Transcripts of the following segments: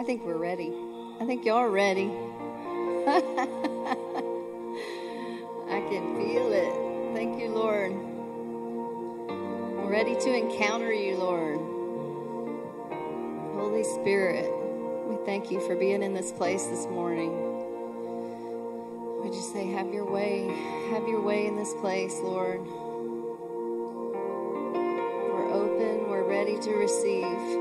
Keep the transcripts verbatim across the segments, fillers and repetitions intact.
think we're ready. I think y'all are ready. I can feel it. Thank you, Lord. We're ready to encounter you, Lord. Holy Spirit, we thank you for being in this place this morning. We just say, have your way. Have your way in this place, Lord. We're open. We're ready to receive.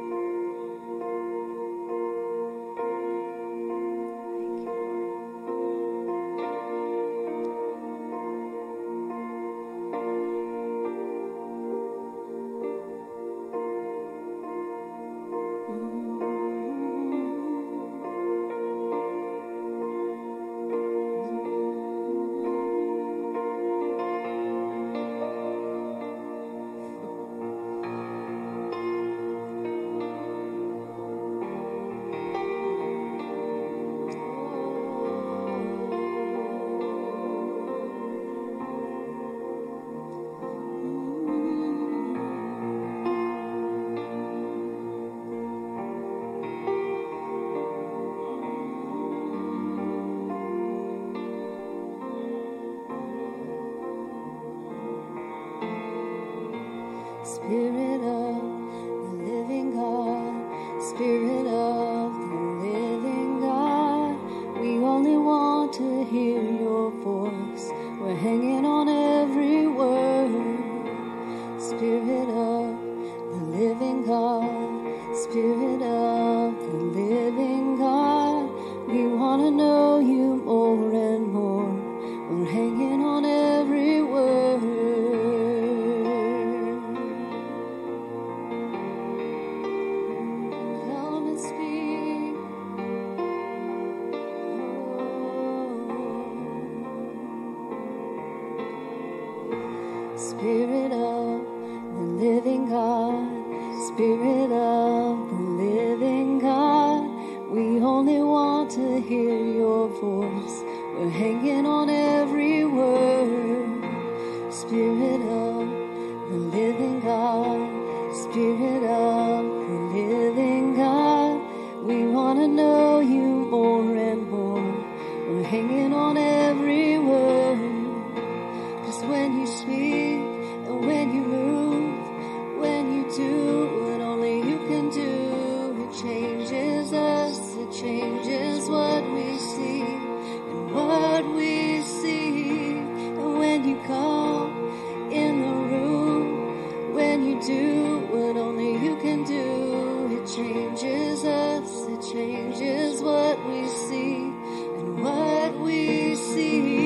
Spirit of the living God, Spirit of the living God, we only want to hear your voice. We're hanging on every word. Spirit of the living God, Spirit of the living God, we want to know you more and more. We're hanging on every word. Spirit of the living God, Spirit of the living God, we only want to hear your voice. We're hanging on every word. Spirit of the living God, Spirit of the living God, we want to know you more and more. We're hanging on every word. 'Cause when you speak, when you move, when you do what only you can do, it changes us, it changes what we see and what we see. And when you come in the room, when you do what only you can do, it changes us, it changes what we see and what we see.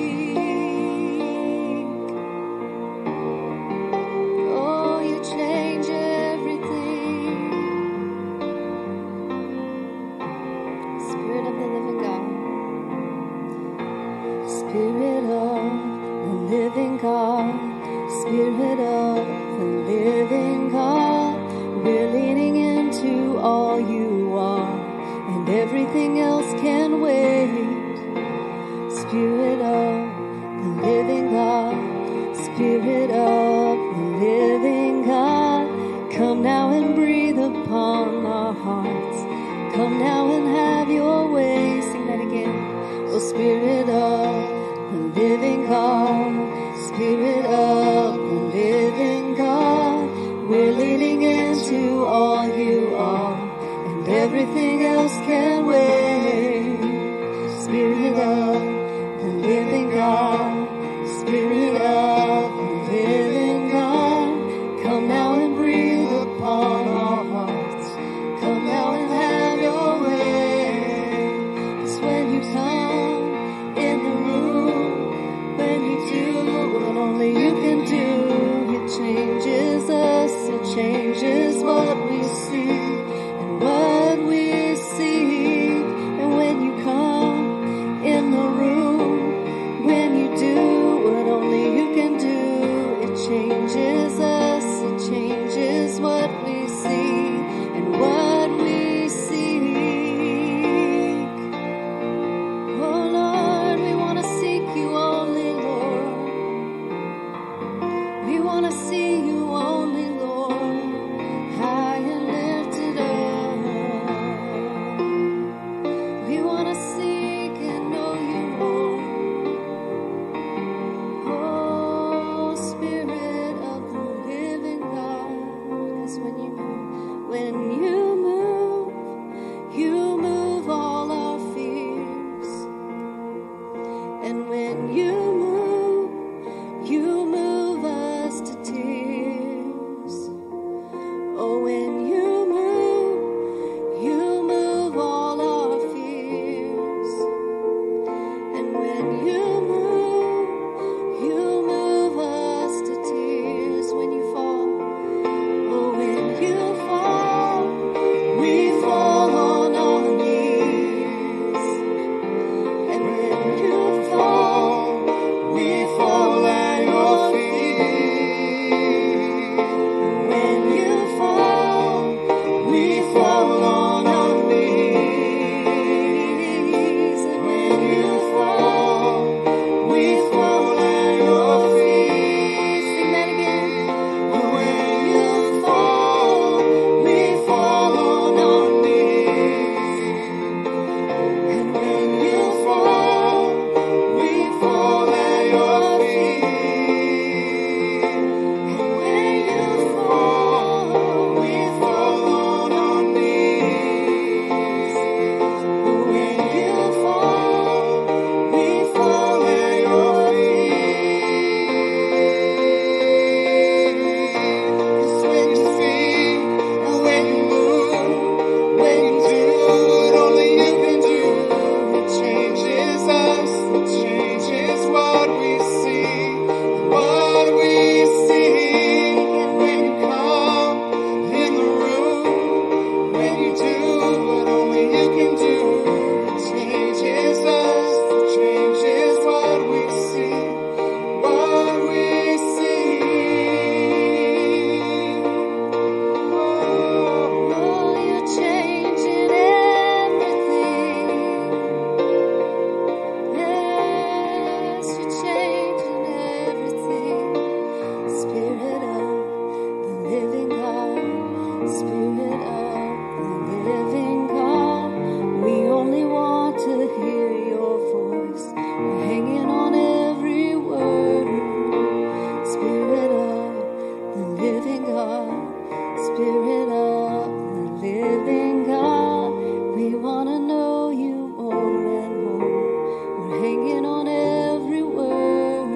Spirit of the living God, Spirit of the living God, we're leaning into all you are, and everything else can wait. Spirit of the living God, Spirit of the living God, come now and breathe upon our hearts. Come now and have your way. Sing that again. Oh, Spirit of the living God, Spirit of the living God, we're leaning into all you are, and everything else can wait. Spirit of the living God, Spirit of the living God, come now and breathe upon our hearts. Come now and have your way. 'Cause when you come in the room, when you do what only you can do, it changes us, it changes what we see and what we see. And when you come in the room, when you do what only you can do, it changes us, it changes what we see and what we seek. Oh Lord, we want to seek you only, Lord. We want to see you only, Lord. High and Spirit of the living God, we want to know you more and more. We're hanging on every word.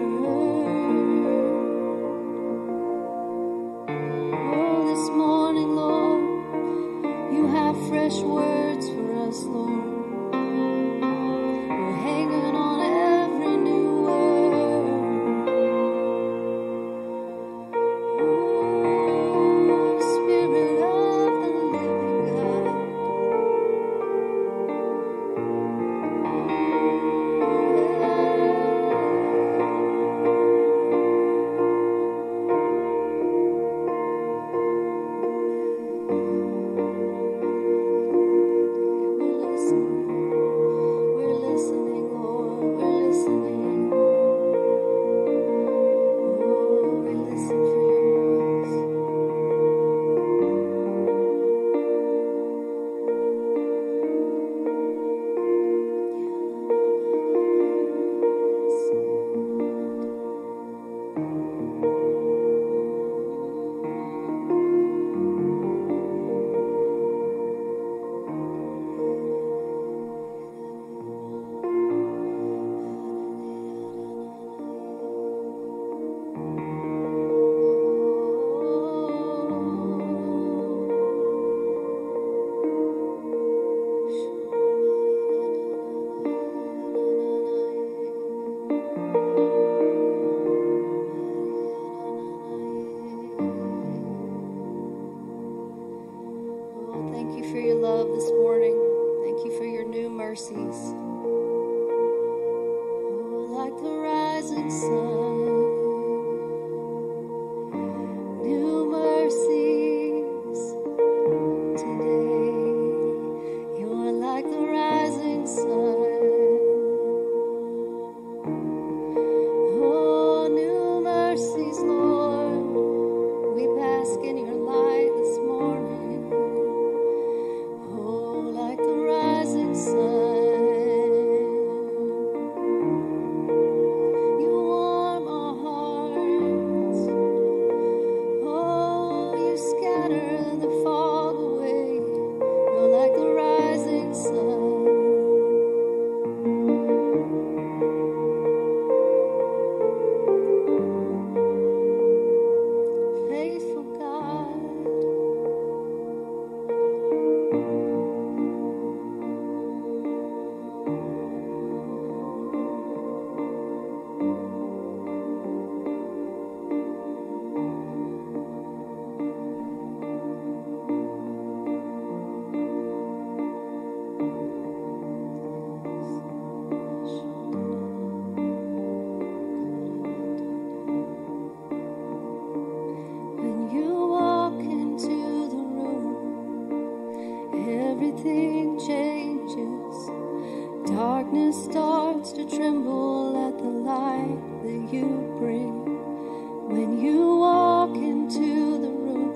Oh, this morning, Lord, you have fresh words for us, Lord. We're hanging on every new word. Ooh, Spirit of the living God. We're listening, Lord. We're listening. Oh, we listen for your voice. Oh, thank you for your love this morning. Thank you for your new mercies. Oh, like the rising sun, new mercies today. You're like the rising sun. Oh, new mercies, Lord. We bask in your light this morning. Oh, like the rising sun. You warm our hearts. Oh, you scatter the fog away. You're like the rising sun. Faithful God. When you walk into the room, everything changes. Darkness starts to tremble at the light that you bring. When you walk into the room,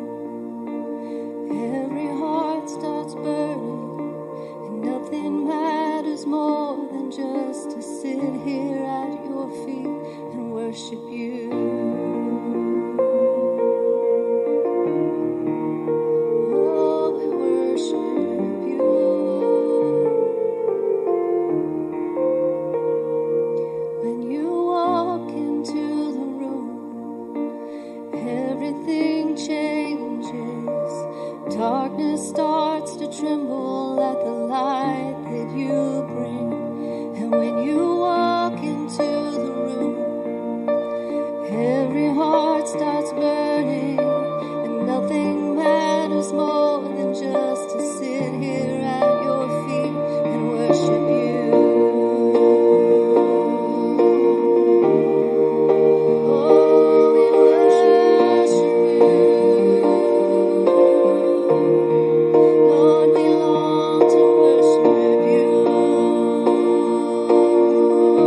every heart starts burning, and nothing matters more than just to sit here at your feet and worship you. Oh, we worship you. When you walk into the room, everything changes. Darkness starts to tremble at the light that you bring. And when you walk into the room, every heart starts burning, and nothing matters more than just to sit here at your feet and worship you. Oh, we worship you. Lord, we long to worship you.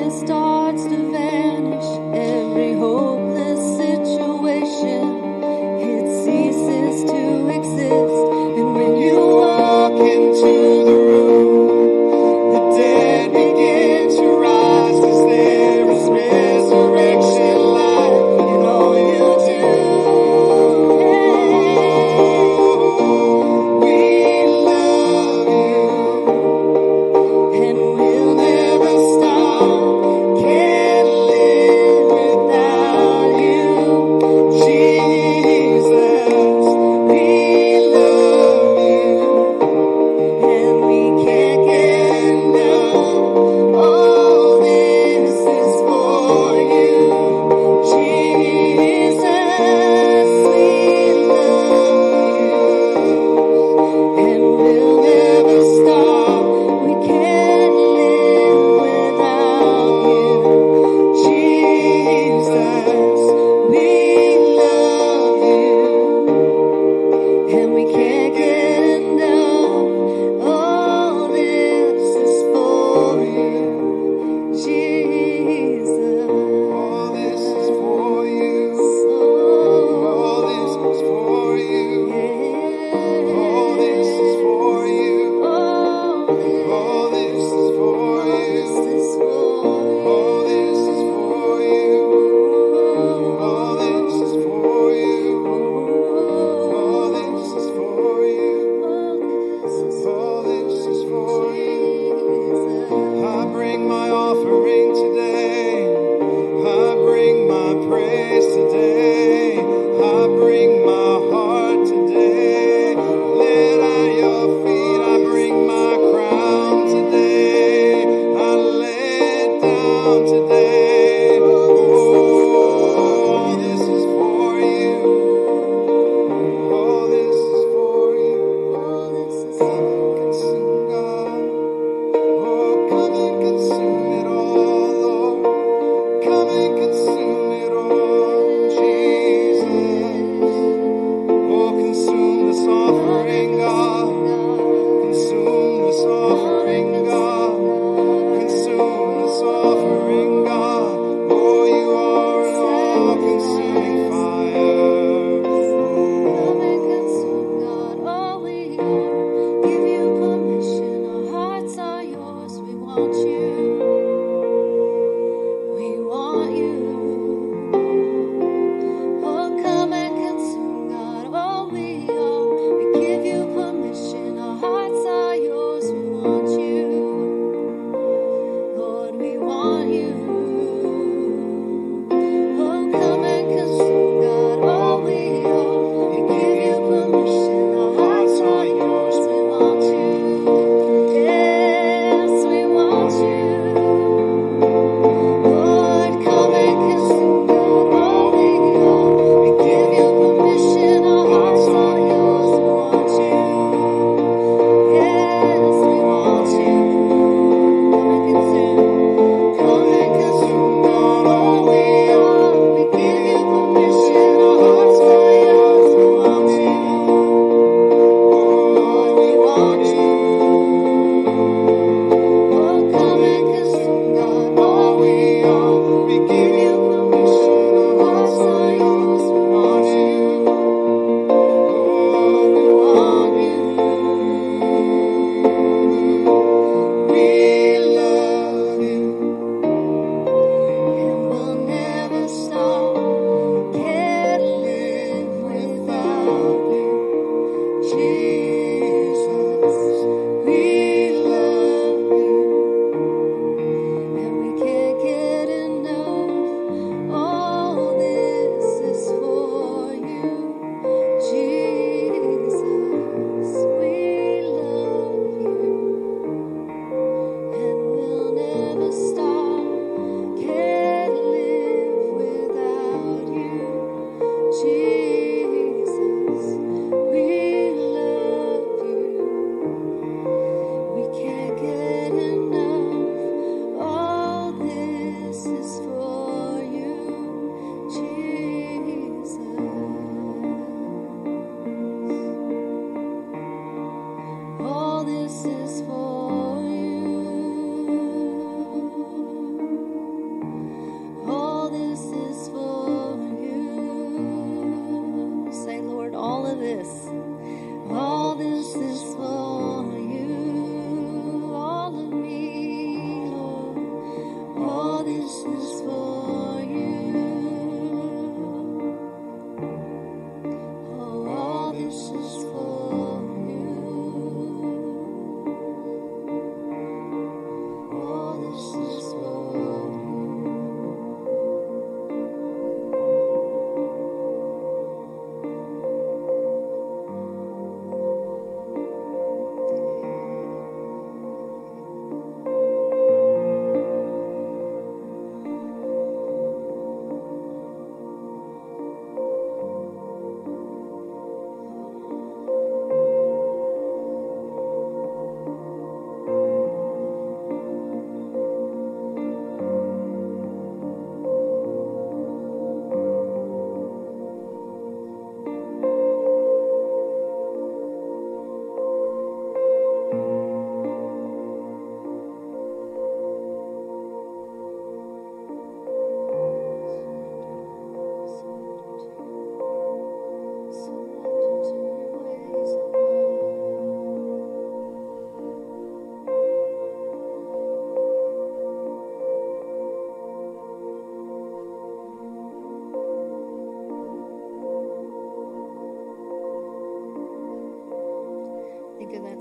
Yes, we want you.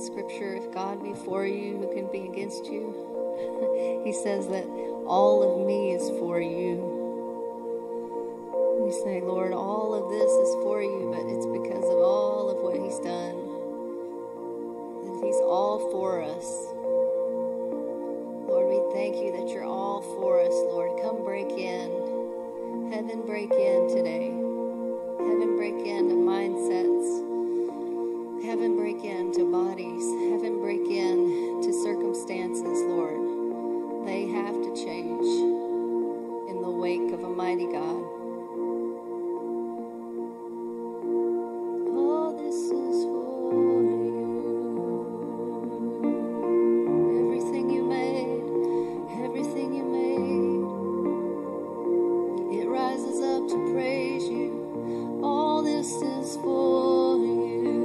scripture, if God be for you, who can be against you? He says that all of me is for you. We say, Lord, all of this is for you, but it's because of all of what he's done. That he's all for us. Lord, we thank you that you're all for us, Lord. Come break in. Heaven break in today. Heaven break into mindsets. Heaven break into bodies. Heaven break in to circumstances, Lord. They have to change in the wake of a mighty God. Oh, this is for you. Everything you made, everything you made, it rises up to praise you. All this is for you.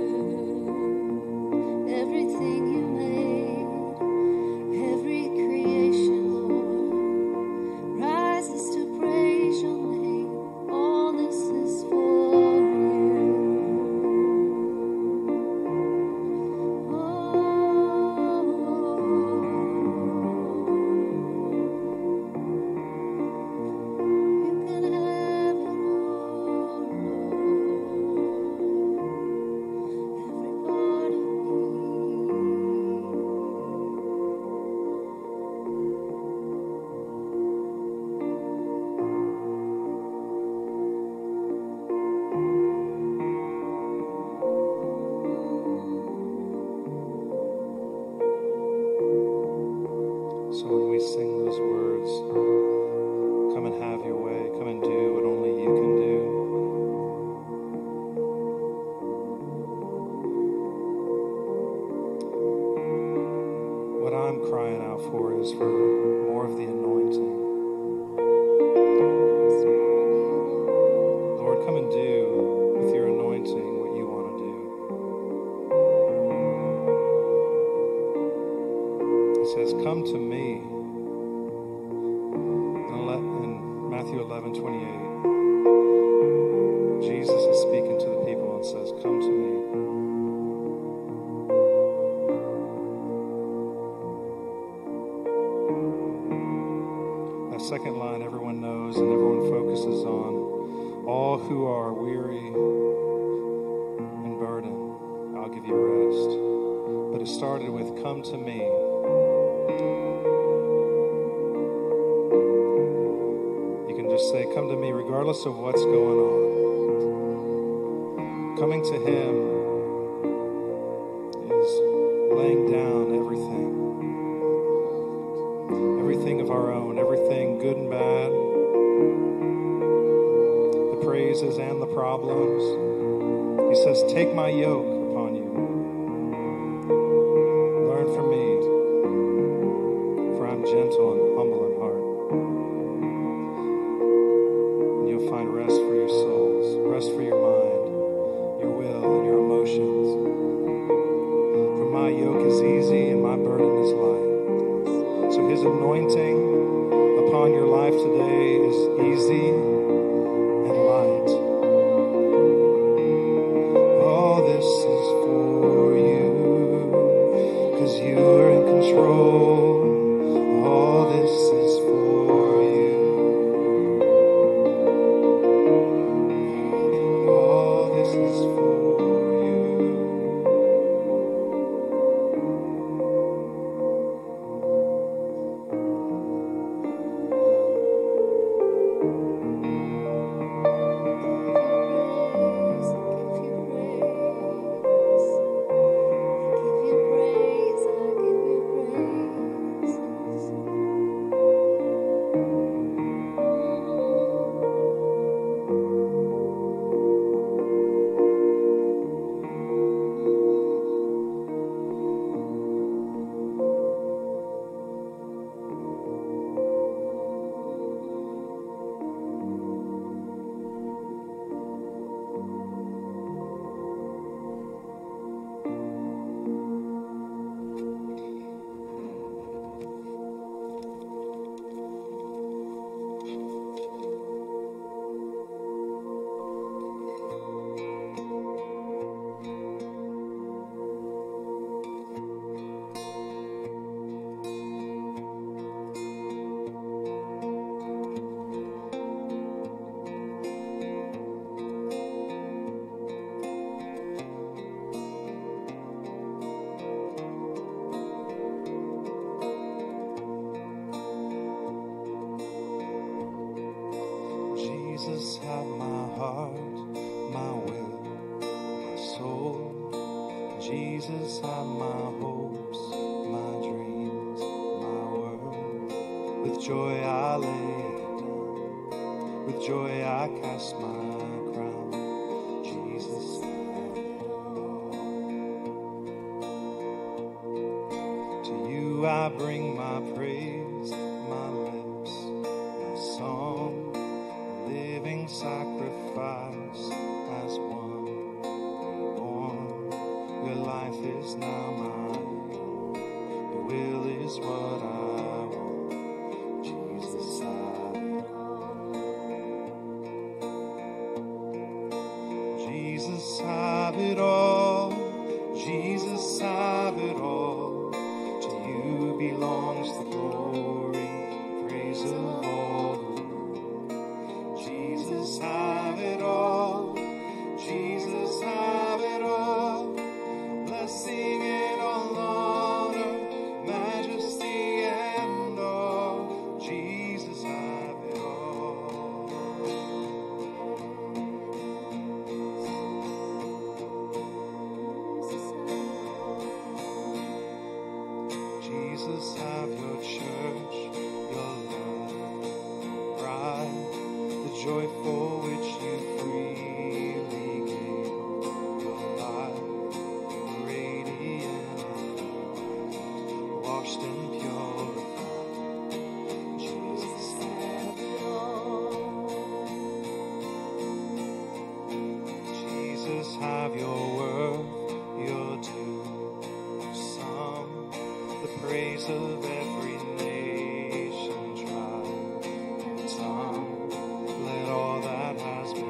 Everything you made, every creation, Lord, rises to praise your name. All this is for you. Oh, you can have it all, every part of So when we sing those words, come and have your way, come and do what only you can do. What I'm crying out for is for more of the anointing. Lord, come and do with your anointing what you want to do. It says, come to me. In Matthew eleven twenty-eight, Jesus is speaking to the people and says, come to me. That second line everyone knows and everyone focuses on. All who are weary and burdened, I'll give you rest. But it started with, come to me. You can just say, come to me regardless of what's going on. Coming to him is laying down everything. Everything of our own, everything good and bad, the praises and the problems. He says, take my yoke upon you. Learn from me, for I'm gentle and humble in heart. And you'll find rest for your souls, rest for your mind, your will, and your emotions. For my yoke is easy and my burden is light. So his anointing upon your life today is easy and light. All this is for you, 'cause you are in control. All this is for you. All this is for you. Jesus, have my heart, my will, my soul. Jesus, have my hopes, my dreams, my world. With joy I lay it down, with joy I cast my crown. Jesus, have it all. To you I bring my praise, my lips, my song, living sacrifice as one born. Your life is now mine, your will is what I want. Jesus, have it all. Jesus, have it all. Jesus, have it all. To you belongs the glory, praise of all the world. Jesus, have it all. Jesus, have it all. Blessing and all honor, majesty and all. Jesus, have it all. Jesus, have your church, your love, bride, the joyful which you freely gave, your life, radiant and washed and purified. Jesus, have it all. Jesus, have your worth, your due. Some, the praise of every nation, tribe, and tongue. Let all that has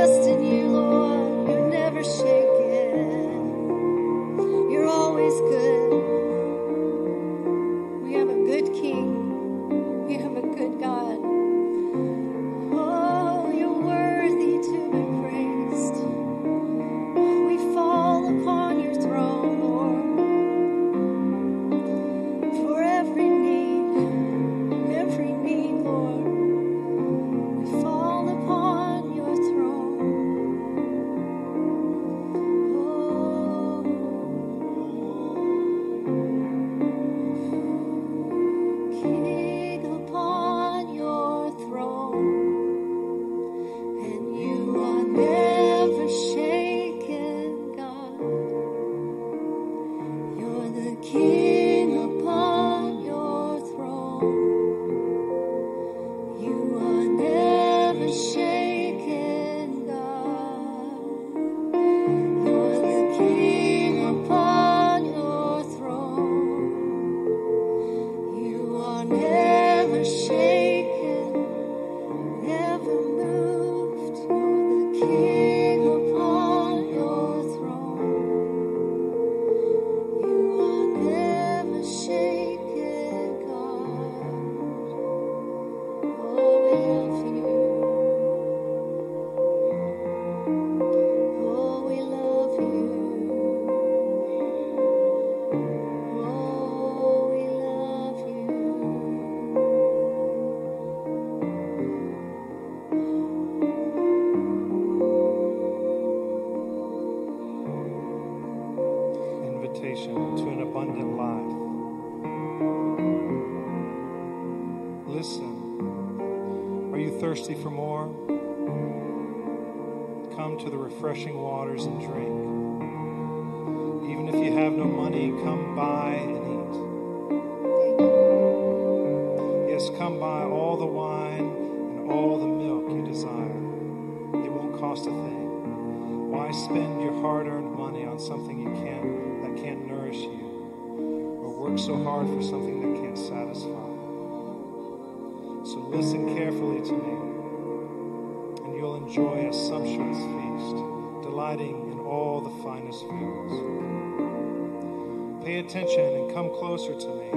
trust in you, Lord. You're never shaken. You're always good. We have a good King. We have a good God. Oh, you're worthy to be praised. We fall upon your throne, Lord, for every need, every need, Lord. We fall upon your throne. Oh, King upon your throne, and you are never shaken, God. You're the King upon your throne. You are never shaken, God. You're the King upon your throne. You are never shaken, never moved. You're the King upon your throne. You are never shaken, God. Oh, we love you. Oh, we love you. Oh, we love you. Invitation to an abundant life. Listen. Are you thirsty for more? Come to the refreshing waters and drink. Even if you have no money, come buy and eat. Yes, come buy all the wine and all the milk you desire. It won't cost a thing. Why spend your hard-earned money on something you can't that can't nourish you, or work so hard for something that can't satisfy? So listen carefully to me, and you'll enjoy a sumptuous feast, delighting in all the finest foods. Pay attention and come closer to me,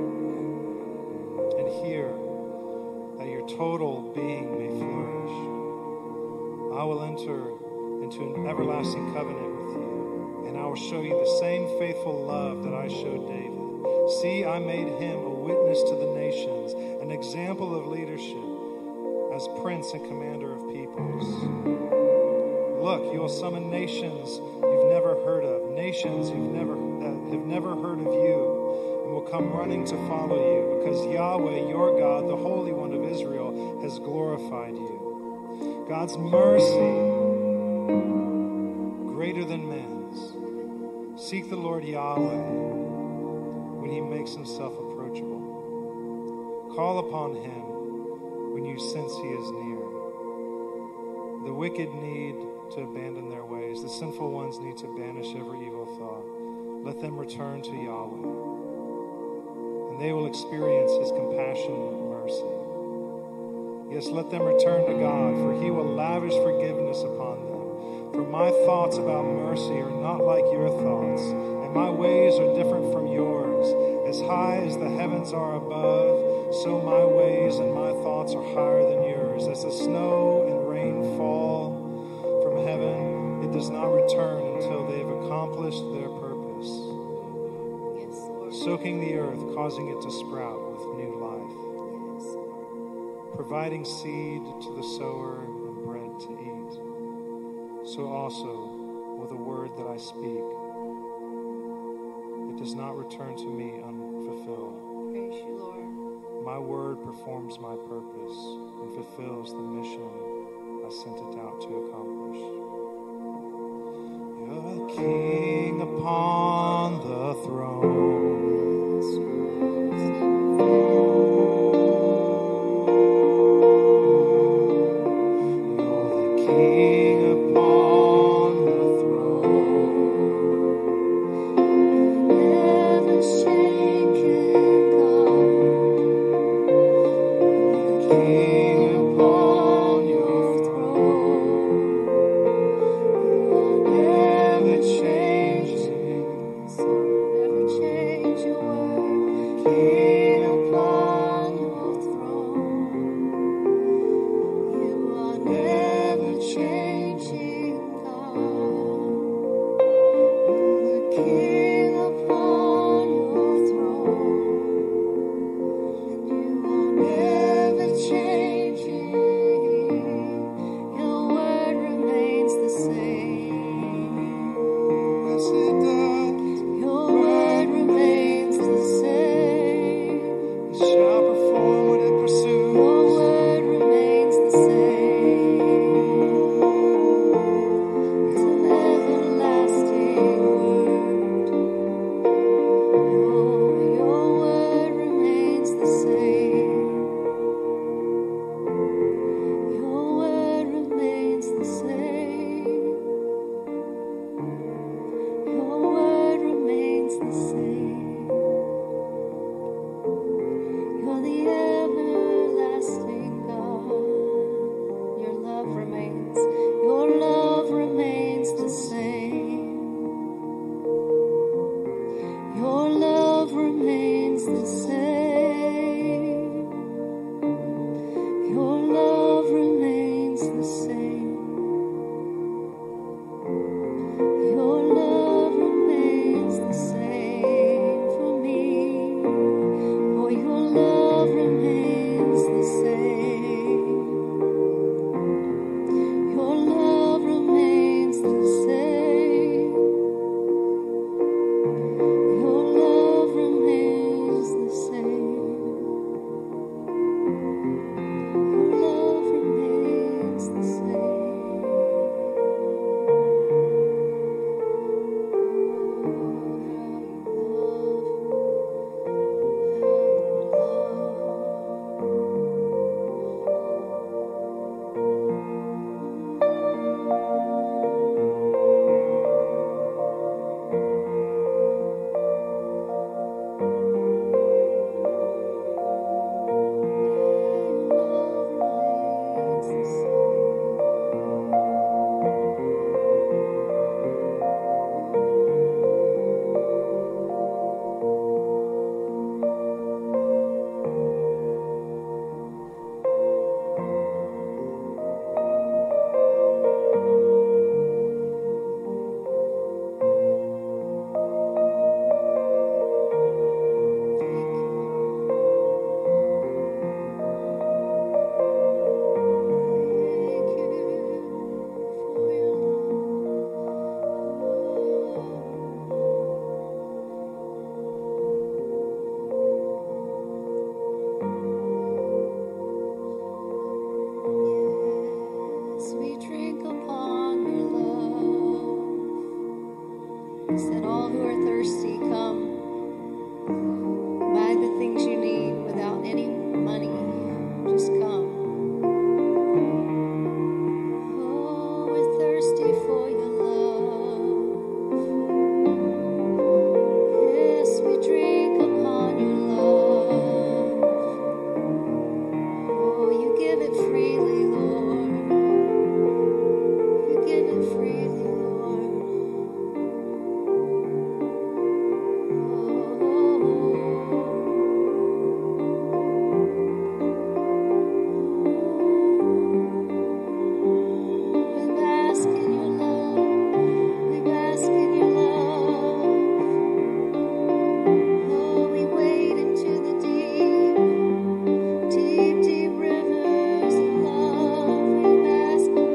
and hear that your total being may flourish. I will enter into an everlasting covenant with you, and I will show you the same faithful love that I showed David. See, I made him a witness to the nations, an example of leadership, as prince and commander of peoples. Look, you will summon nations you've never heard of, nations you've never that have never heard of you, and will come running to follow you, because Yahweh, your God, the Holy One of Israel, has glorified you. God's mercy, greater than man's. Seek the Lord Yahweh when he makes himself approachable. Call upon him when you sense he is near. The wicked need to abandon their ways. The sinful ones need to banish every evil thought. Let them return to Yahweh, and they will experience his compassion and mercy. Yes, let them return to God, for he will lavish forgiveness upon them. For my thoughts about mercy are not like your thoughts, and my ways are different from yours. As high as the heavens are above, so my ways and my thoughts are higher than yours. As the snow and rain fall from heaven, it does not return until they have accomplished their purpose, soaking the earth, causing it to sprout with new life, providing seed to the sower and bread to eat. So also with the word that I speak, it does not return to me unfulfilled. Praise you, Lord. My word performs my purpose and fulfills the mission I sent it out to accomplish. You're the King upon the throne. King upon your throne. He said, all who are thirsty, come. Buy the things you need without any money. Just come. Oh, we're thirsty for your love. Yes, we drink upon your love. Oh, you give it freely, Lord. You give it freely, Lord. We bask in your love. We bask in your love. Oh, we wade into the deep, deep, deep rivers of love. We bask upon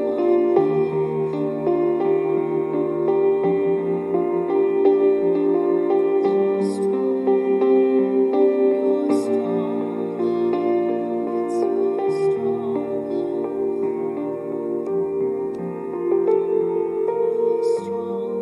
You're strong. You're strong. It's your strong love. Your strong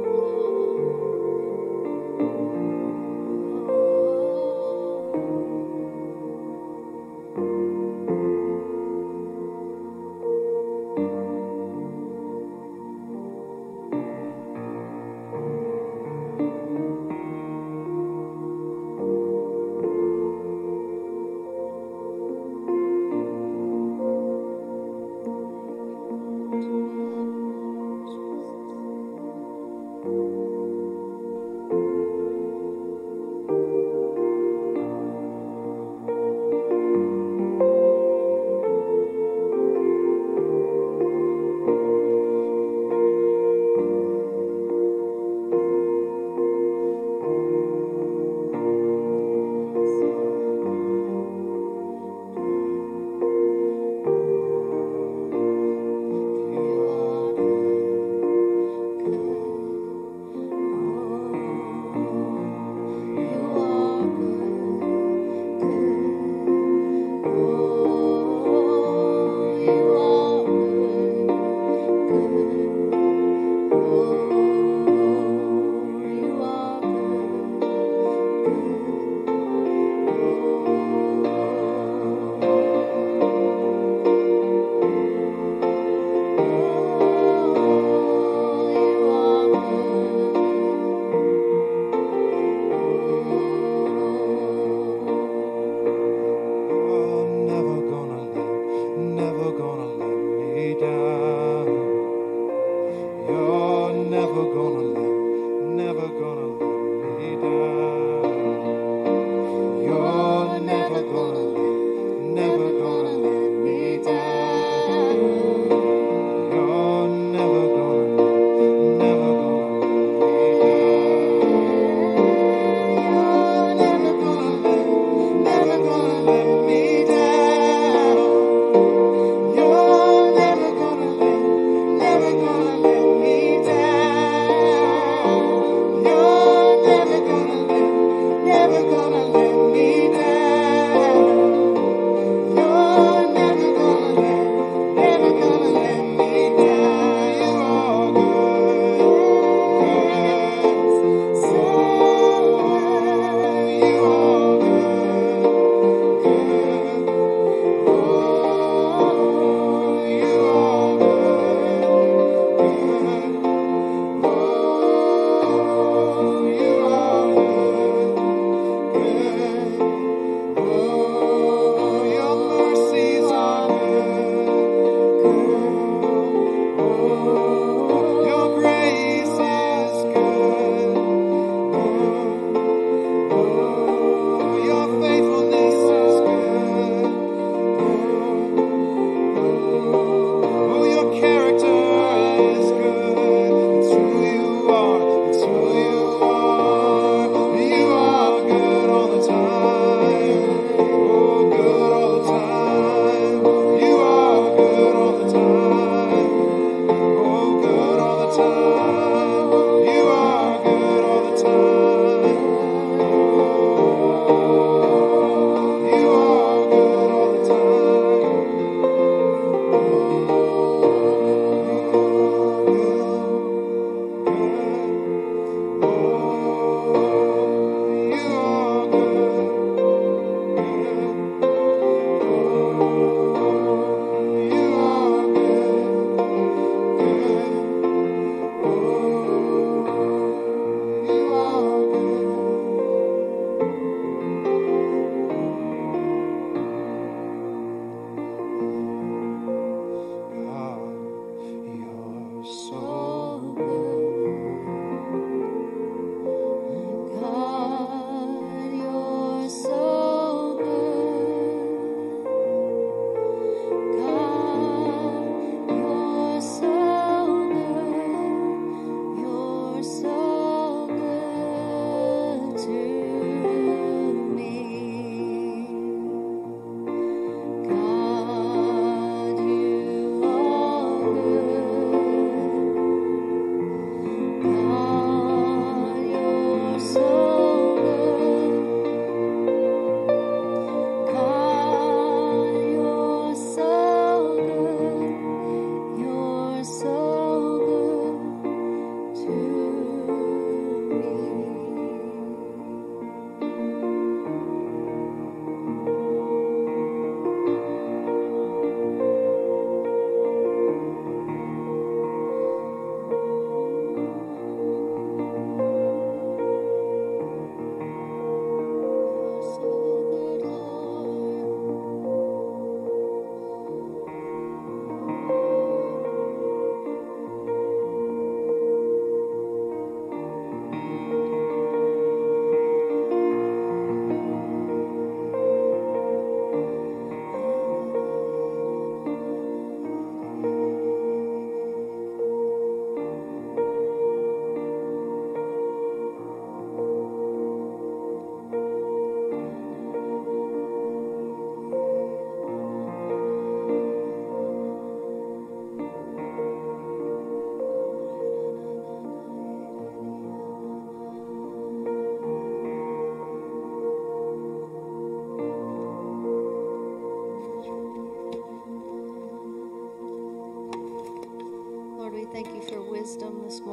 Never gonna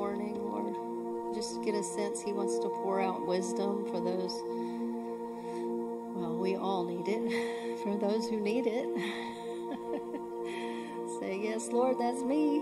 morning, Lord. Just get a sense he wants to pour out wisdom for those, well, we all need it, for those who need it. Say, yes, Lord, that's me.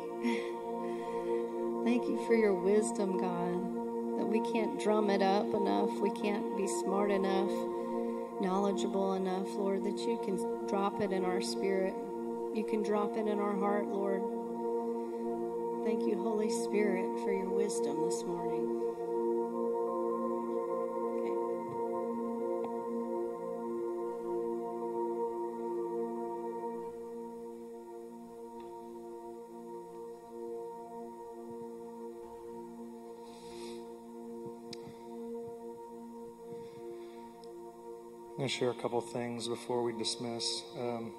Thank you for your wisdom, God, that we can't drum it up enough. We can't be smart enough, knowledgeable enough, Lord, that you can drop it in our spirit. You can drop it in our heart, Lord. Thank you, Holy Spirit, for your wisdom this morning. I'm going to share a couple things before we dismiss. Um,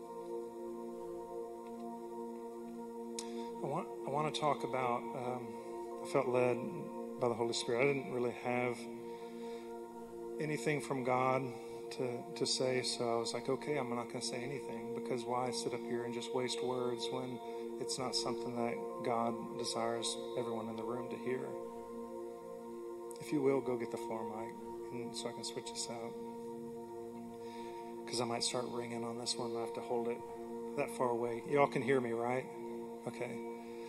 I want I want to talk about, um, I felt led by the Holy Spirit. I didn't really have anything from God to, to say, so I was like, okay, I'm not going to say anything, because why sit up here and just waste words when it's not something that God desires everyone in the room to hear. If you will, go get the floor mic and so I can switch this out, because I might start ringing on this one. I have to hold it that far away. Y'all can hear me, right? Okay.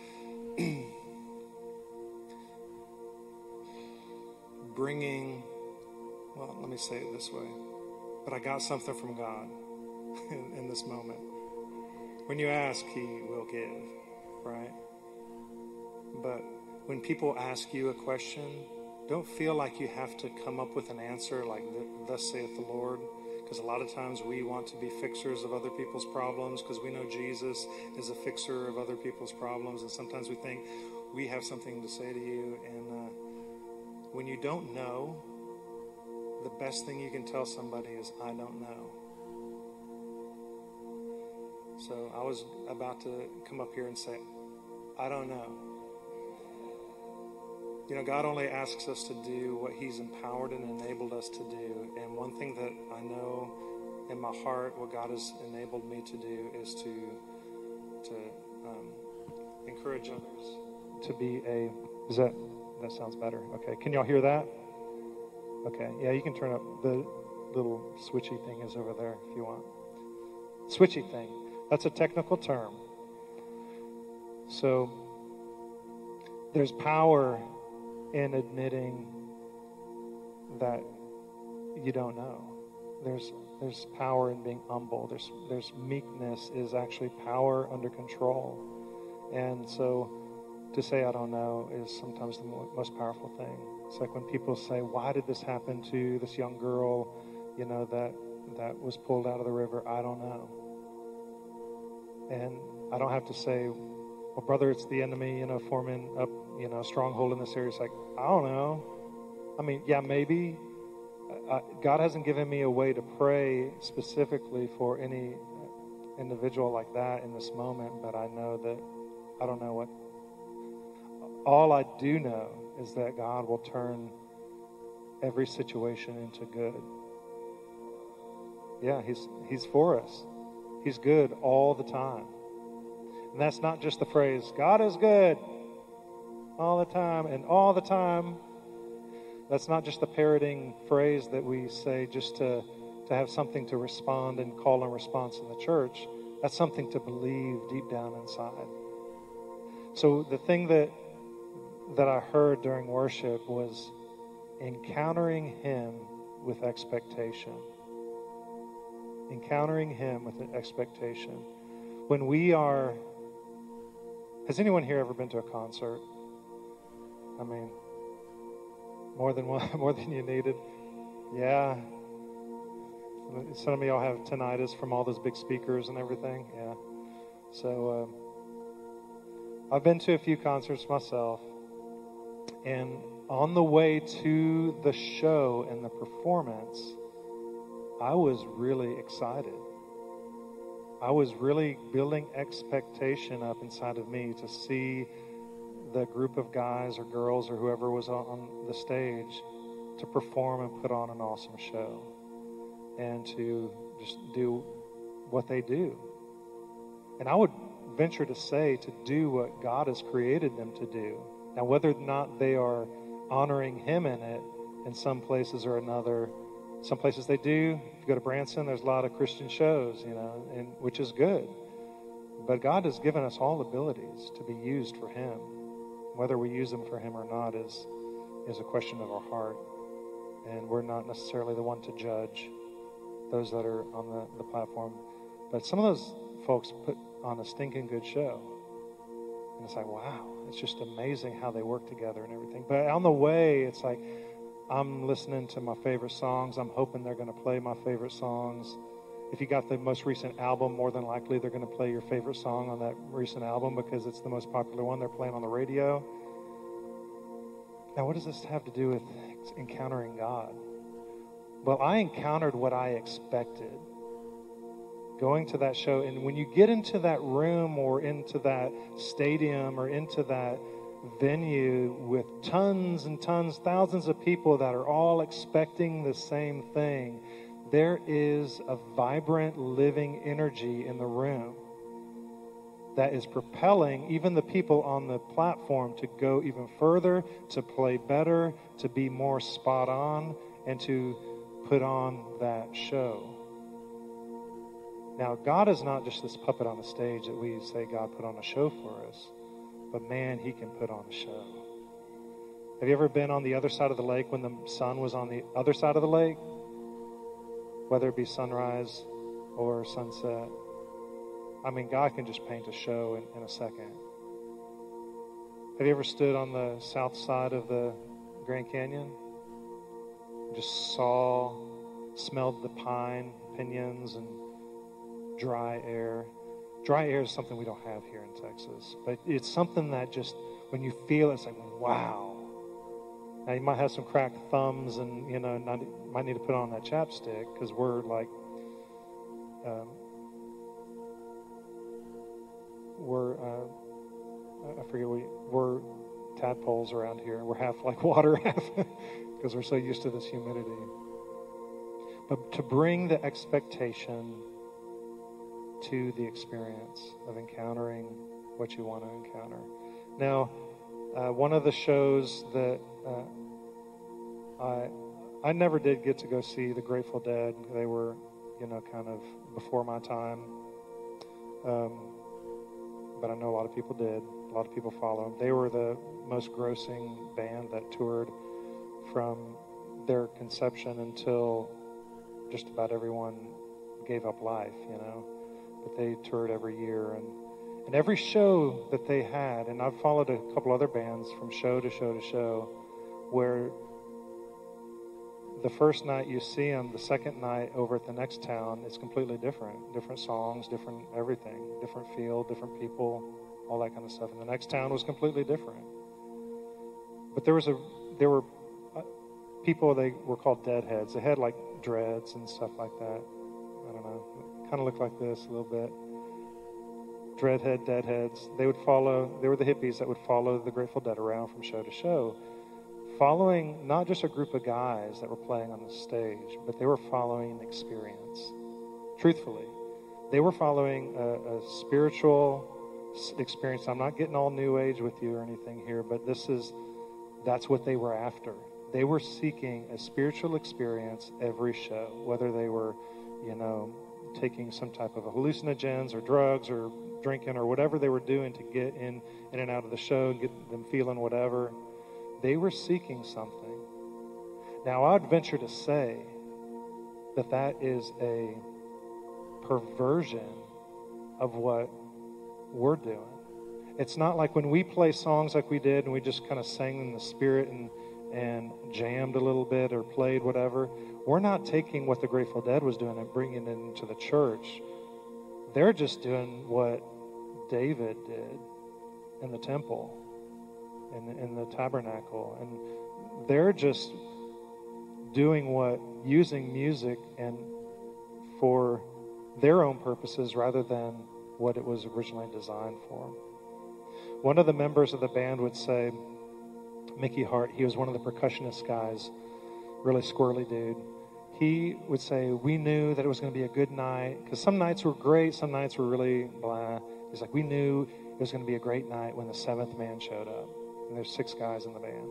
Bringing, well, let me say it this way. But I got something from God in, in this moment. When you ask, He will give, right? But when people ask you a question, don't feel like you have to come up with an answer like, thus saith the Lord. Because a lot of times we want to be fixers of other people's problems, because we know Jesus is a fixer of other people's problems. And sometimes we think we have something to say to you. And uh, when you don't know, the best thing you can tell somebody is, I don't know. So I was about to come up here and say, I don't know. You know, God only asks us to do what He's empowered and enabled us to do. And one thing that I know in my heart, what God has enabled me to do, is to to um, encourage others to be a. Is that that sounds better? Okay, can y'all hear that? Okay, yeah, you can turn up the little switchy thing is over there if you want. Switchy thing. That's a technical term. So there's power in admitting that you don't know. There's there's power in being humble. There's there's meekness is actually power under control. And so to say I don't know is sometimes the mo- most powerful thing. It's like when people say, why did this happen to this young girl, you know, that that was pulled out of the river? I don't know. And I don't have to say, well, brother, it's the enemy, you know, forming up, you know, a stronghold in this area. It's like, I don't know. I mean, yeah, maybe. Uh, God hasn't given me a way to pray specifically for any individual like that in this moment, but I know that I don't know what. All I do know is that God will turn every situation into good. Yeah, He's He's for us. He's good all the time. And that's not just the phrase, God is good all the time and all the time. That's not just the parroting phrase that we say just to, to have something to respond and call and response in the church. That's something to believe deep down inside. So the thing that that I heard during worship was encountering Him with expectation. Encountering Him with an expectation. When we are... Has anyone here ever been to a concert? I mean, more than one, more than you needed? Yeah. Some of y'all have tinnitus from all those big speakers and everything. Yeah. So uh, I've been to a few concerts myself, and on the way to the show and the performance, I was really excited. I was really building expectation up inside of me to see the group of guys or girls or whoever was on the stage to perform and put on an awesome show and to just do what they do. And I would venture to say to do what God has created them to do. Now, whether or not they are honoring him in it in some places or another, some places they do. If you go to Branson, there's a lot of Christian shows, you know, and which is good. But God has given us all abilities to be used for him. Whether we use them for him or not is, is a question of our heart. And we're not necessarily the one to judge those that are on the, the platform. But some of those folks put on a stinking good show. And it's like, wow, it's just amazing how they work together and everything. But on the way, it's like, I'm listening to my favorite songs. I'm hoping they're going to play my favorite songs. If you got the most recent album, more than likely they're going to play your favorite song on that recent album because it's the most popular one they're playing on the radio. Now, what does this have to do with encountering God? Well, I encountered what I expected going to that show. And when you get into that room or into that stadium or into that venue with tons and tons, thousands of people that are all expecting the same thing, there is a vibrant, living energy in the room that is propelling even the people on the platform to go even further, to play better, to be more spot on, and to put on that show. Now, God is not just this puppet on the stage that we say God put on a show for us, but man, he can put on a show. Have you ever been on the other side of the lake when the sun was on the other side of the lake? Whether it be sunrise or sunset. I mean, God can just paint a show in, in a second. Have you ever stood on the south side of the Grand Canyon? Just saw, smelled the pine, pinions, and dry air. Dry air is something we don't have here in Texas. But it's something that just, when you feel it, it's like, wow. Now, you might have some cracked thumbs and, you know, not, might need to put on that chapstick because we're like, um, we're, uh, I forget, we, we're tadpoles around here. We're half like water, half because we're so used to this humidity. But to bring the expectation to the experience of encountering what you want to encounter. Now, uh, one of the shows that uh, I I never did get to go see the Grateful Dead. They were, you know, kind of before my time. Um, but I know a lot of people did. A lot of people follow. They were the most grossing band that toured from their conception until just about everyone gave up life, you know. But they toured every year, and and every show that they had, and I've followed a couple other bands from show to show to show, where the first night you see them, the second night over at the next town, it's completely different. Different songs, different everything, different feel, different people, all that kind of stuff. And the next town was completely different. But there was a, there were uh, people, they were called deadheads. They had like dreads and stuff like that. I don't know. Kind of looked like this a little bit. Dreadhead, deadheads. They would follow, they were the hippies that would follow the Grateful Dead around from show to show, following not just a group of guys that were playing on the stage, but they were following experience. Truthfully, they were following a, a spiritual experience. I'm not getting all new age with you or anything here, but this is, that's what they were after. They were seeking a spiritual experience every show, whether they were, you know, taking some type of hallucinogens or drugs or drinking or whatever they were doing to get in, in and out of the show, get them feeling whatever. They were seeking something. Now, I'd venture to say that that is a perversion of what we're doing. It's not like when we play songs like we did and we just kind of sang in the spirit and, and jammed a little bit or played whatever. We're not taking what the Grateful Dead was doing and bringing it into the church. They're just doing what David did in the temple, in, in the tabernacle. And they're just doing what, using music and for their own purposes rather than what it was originally designed for. One of the members of the band would say, Mickey Hart, he was one of the percussionist guys, really squirrely dude. He would say, we knew that it was going to be a good night, because some nights were great, some nights were really blah. He's like, we knew it was going to be a great night when the seventh man showed up. and there's six guys in the band.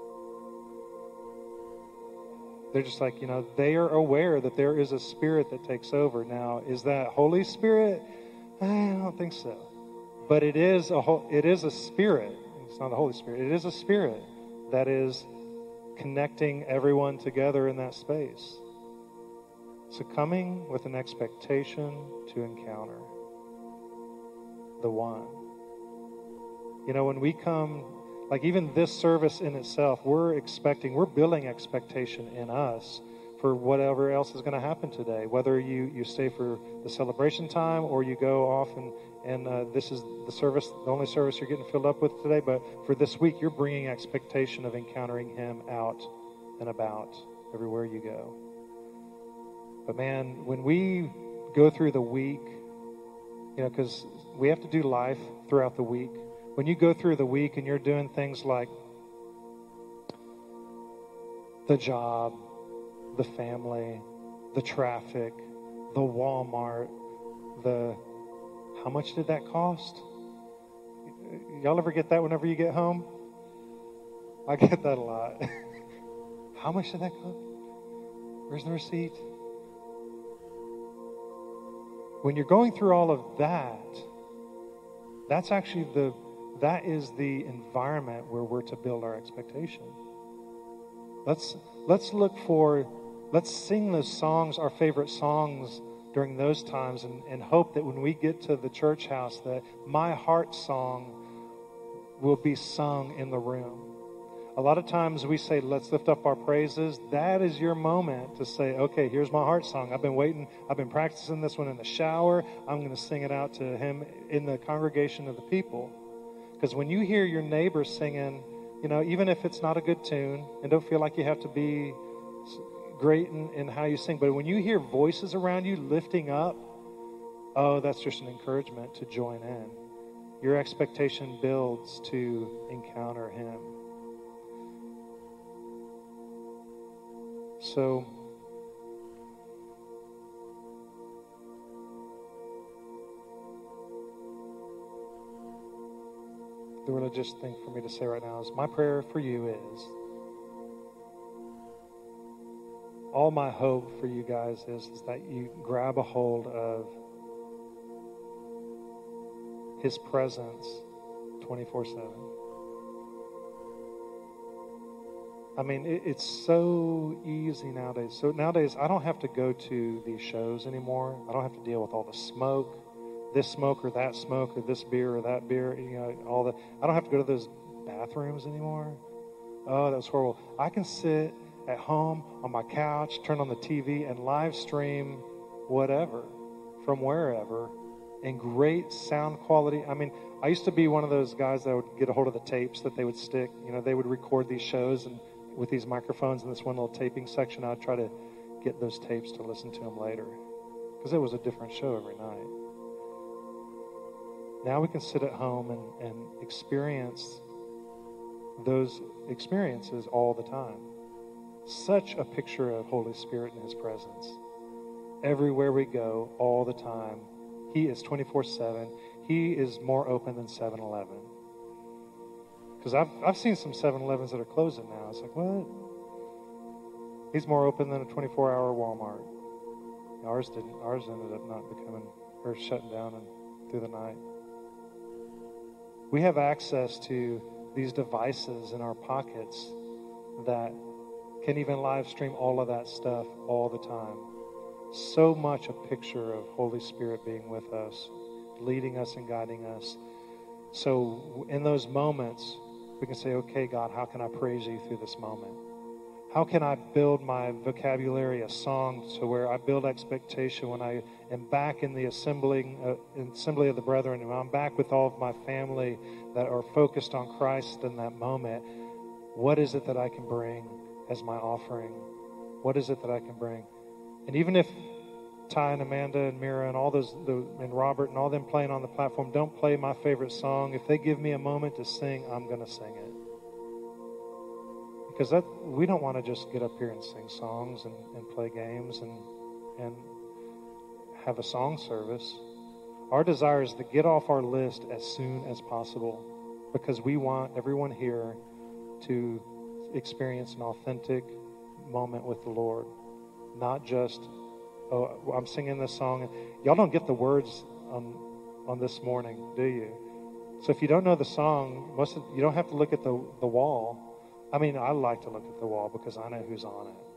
They're just like, you know, they are aware that there is a spirit that takes over. Now, is that Holy Spirit? I don't think so. But it is a ho- it is a spirit. It's not the Holy Spirit. It is a spirit that is connecting everyone together in that space. So coming with an expectation to encounter the one. You know, when we come, like even this service in itself, we're expecting, we're building expectation in us for whatever else is going to happen today. Whether you, you stay for the celebration time or you go off and, and uh, this is the service, the only service you're getting filled up with today. But for this week, you're bringing expectation of encountering him out and about everywhere you go. But man, when we go through the week, you know, because we have to do life throughout the week. When you go through the week and you're doing things like the job, the family, the traffic, the Walmart, the, how much did that cost? Y'all ever get that whenever you get home? I get that a lot. How much did that cost? Where's the receipt? When you're going through all of that, that's actually the, that is the environment where we're to build our expectation. Let's, let's look for, let's sing those songs, our favorite songs during those times, and, and hope that when we get to the church house that my heart song will be sung in the room. A lot of times we say, let's lift up our praises. That is your moment to say, okay, here's my heart song. I've been waiting. I've been practicing this one in the shower. I'm going to sing it out to him in the congregation of the people. Because when you hear your neighbor singing, you know, even if it's not a good tune, and don't feel like you have to be great in, in how you sing, but when you hear voices around you lifting up, oh, that's just an encouragement to join in. Your expectation builds to encounter him. So, the religious thing for me to say right now is my prayer for you is, all my hope for you guys is, is that you grab a hold of his presence twenty-four seven. I mean, it, it's so easy nowadays. So nowadays, I don't have to go to these shows anymore. I don't have to deal with all the smoke, this smoke or that smoke or this beer or that beer. You know, all the. I don't have to go to those bathrooms anymore. Oh, that's horrible. I can sit at home on my couch, turn on the T V, and live stream whatever from wherever in great sound quality. I mean, I used to be one of those guys that would get a hold of the tapes that they would stick. You know, they would record these shows and with these microphones in this one little taping section. I'd try to get those tapes to listen to them later because it was a different show every night. Now we can sit at home and, and experience those experiences all the time. Such a picture of Holy Spirit and his presence. Everywhere we go, all the time. He is twenty-four seven. He is more open than seven eleven. Because I've, I've seen some seven elevens that are closing now. It's like, what? He's more open than a twenty-four hour Walmart. Ours didn't. Ours ended up not becoming, or shutting down and through the night. We have access to these devices in our pockets that can even live stream all of that stuff all the time. So much a picture of Holy Spirit being with us, leading us and guiding us. So in those moments, we can say, okay, God, how can I praise you through this moment? How can I build my vocabulary, a song, to where I build expectation when I am back in the assembling, uh, assembly of the brethren, and I'm back with all of my family that are focused on Christ in that moment? What is it that I can bring as my offering? What is it that I can bring? And even if Ty and Amanda and Mira and all those, the, and Robert and all them playing on the platform don't play my favorite song, if they give me a moment to sing, I'm going to sing it. Because that, we don't want to just get up here and sing songs and, and play games and, and have a song service. Our desire is to get off our list as soon as possible because we want everyone here to experience an authentic moment with the Lord. Not just, oh, I'm singing this song. Y'all don't get the words on on this morning, do you? So if you don't know the song, most of, you don't have to look at the, the wall. I mean, I like to look at the wall because I know who's on it.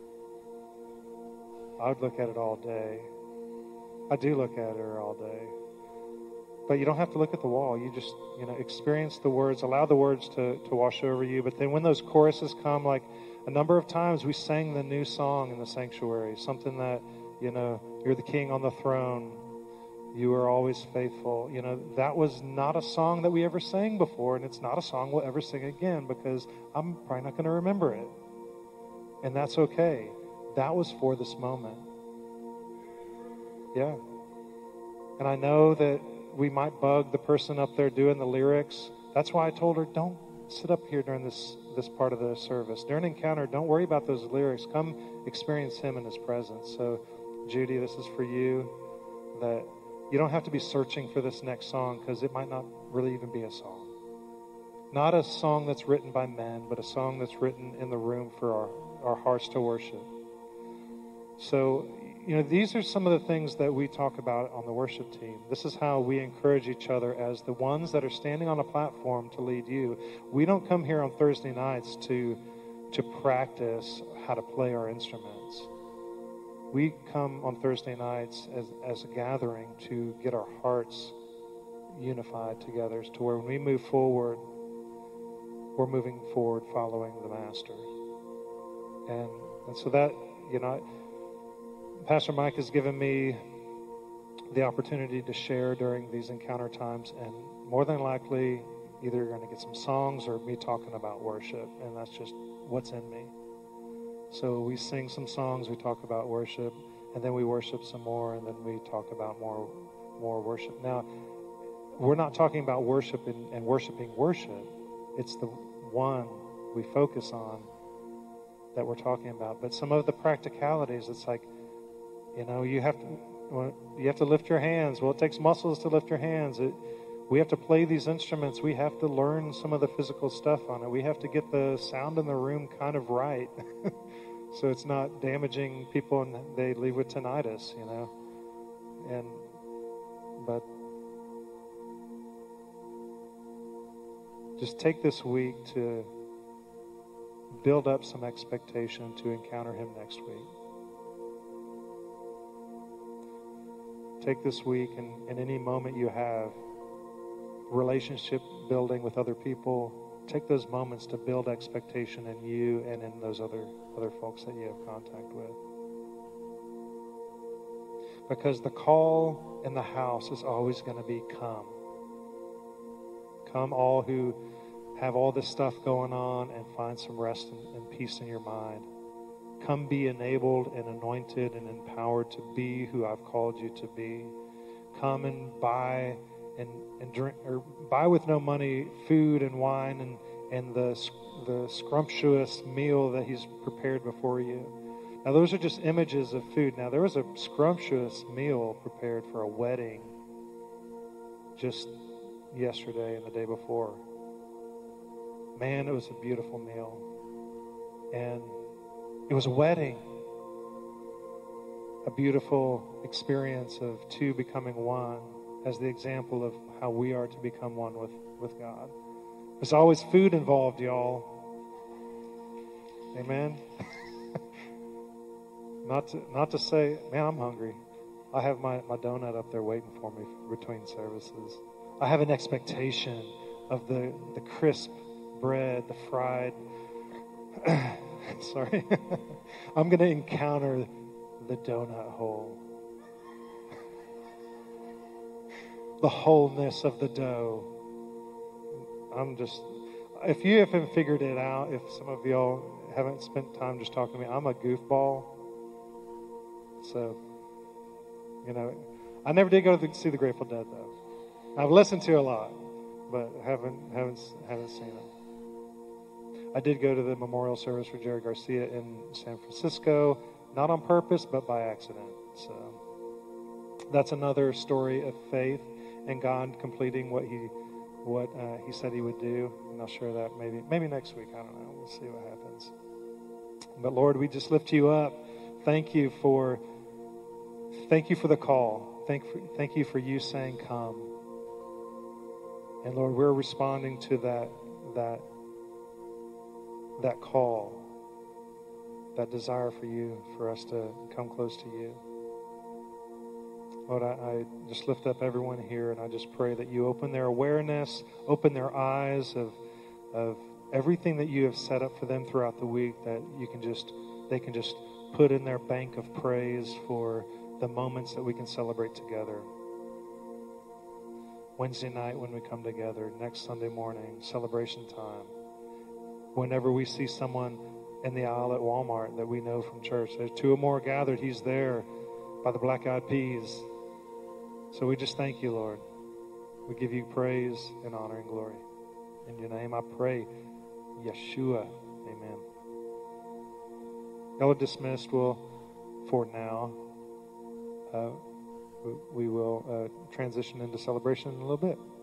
I would look at it all day. I do look at her all day. But you don't have to look at the wall. You just, you know, experience the words, allow the words to, to wash over you. But then when those choruses come, like a number of times we sang the new song in the sanctuary, something that, you know, you're the king on the throne. You are always faithful. You know, that was not a song that we ever sang before, and it's not a song we'll ever sing again because I'm probably not going to remember it. And that's okay. That was for this moment. Yeah. And I know that we might bug the person up there doing the lyrics. That's why I told her, don't sit up here during this, this part of the service. During Encounter, don't worry about those lyrics. Come experience Him in His presence. So, Judy, this is for you, that you don't have to be searching for this next song because it might not really even be a song. Not a song that's written by men, but a song that's written in the room for our, our hearts to worship. So, you know, these are some of the things that we talk about on the worship team. This is how we encourage each other as the ones that are standing on a platform to lead you. We don't come here on Thursday nights to, to practice how to play our instruments. We come on Thursday nights as, as a gathering to get our hearts unified together to where when we move forward, we're moving forward following the Master. And, and so that, you know, Pastor Mike has given me the opportunity to share during these encounter times, and more than likely, either you're going to get some songs or me talking about worship, and that's just what's in me. So we sing some songs, we talk about worship, and then we worship some more, and then we talk about more more worship. Now, we're not talking about worship and, and worshiping worship. It's the one we focus on that we're talking about. But some of the practicalities, it's like, you know, you have to well, you have to lift your hands. Well, it takes muscles to lift your hands. It, we have to play these instruments. We have to learn some of the physical stuff on it. We have to get the sound in the room kind of right. So it's not damaging people and they leave with tinnitus, you know. And but just take this week to build up some expectation to encounter Him next week. Take this week and, and any moment you have, relationship building with other people, take those moments to build expectation in you and in those other other folks that you have contact with. Because the call in the house is always going to be come. Come all who have all this stuff going on and find some rest and, and peace in your mind. Come be enabled and anointed and empowered to be who I've called you to be. Come and buy and, and drink, or buy with no money food and wine and, and the, the scrumptious meal that He's prepared before you. Now, those are just images of food. Now, there was a scrumptious meal prepared for a wedding just yesterday and the day before. Man, it was a beautiful meal. And it was a wedding. A beautiful experience of two becoming one as the example of how we are to become one with, with God. There's always food involved, y'all. Amen? Not to, not to say, man, I'm hungry. I have my, my donut up there waiting for me between services. I have an expectation of the, the crisp bread, the fried. Sorry. I'm going to encounter the donut hole. The wholeness of the dough. I'm just, if you haven't figured it out, if some of y'all haven't spent time just talking to me, I'm a goofball. So, you know, I never did go to the, see the Grateful Dead though. I've listened to a lot, but haven't haven't haven't seen them. I did go to the memorial service for Jerry Garcia in San Francisco, not on purpose, but by accident. So that's another story of faith and God completing what He what uh, he said he would do. And I'll share that maybe maybe next week. I don't know. We'll see what happens. But Lord, we just lift you up. Thank you for thank you for the call. Thank for, thank you for you saying come. And Lord, we're responding to that that that call, that desire for you, for us to come close to you. Lord, I, I just lift up everyone here, and I just pray that you open their awareness, open their eyes of of everything that you have set up for them throughout the week, that you can just they can just put in their bank of praise for the moments that we can celebrate together. Wednesday night when we come together, next Sunday morning, celebration time. Whenever we see someone in the aisle at Walmart that we know from church, there's two or more gathered, he's there by the black-eyed peas. So we just thank you, Lord. We give you praise and honor and glory. In your name I pray, Yeshua. Amen. Y'all are dismissed. We'll, for now, uh, we will uh, transition into celebration in a little bit.